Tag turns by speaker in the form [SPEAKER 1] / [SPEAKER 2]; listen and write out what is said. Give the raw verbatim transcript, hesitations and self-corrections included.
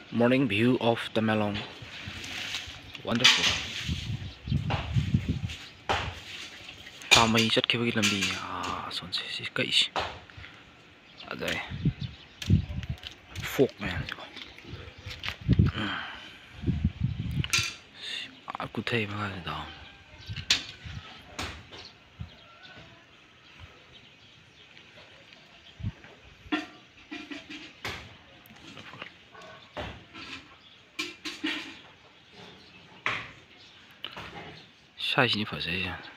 [SPEAKER 1] Morning view of Tamalong. Wonderful. Tamay ꯆꯠꯈꯤꯕꯒꯤ lambi ah sonse si kai si adai folk man ah kuthai ma da sai ni fa sai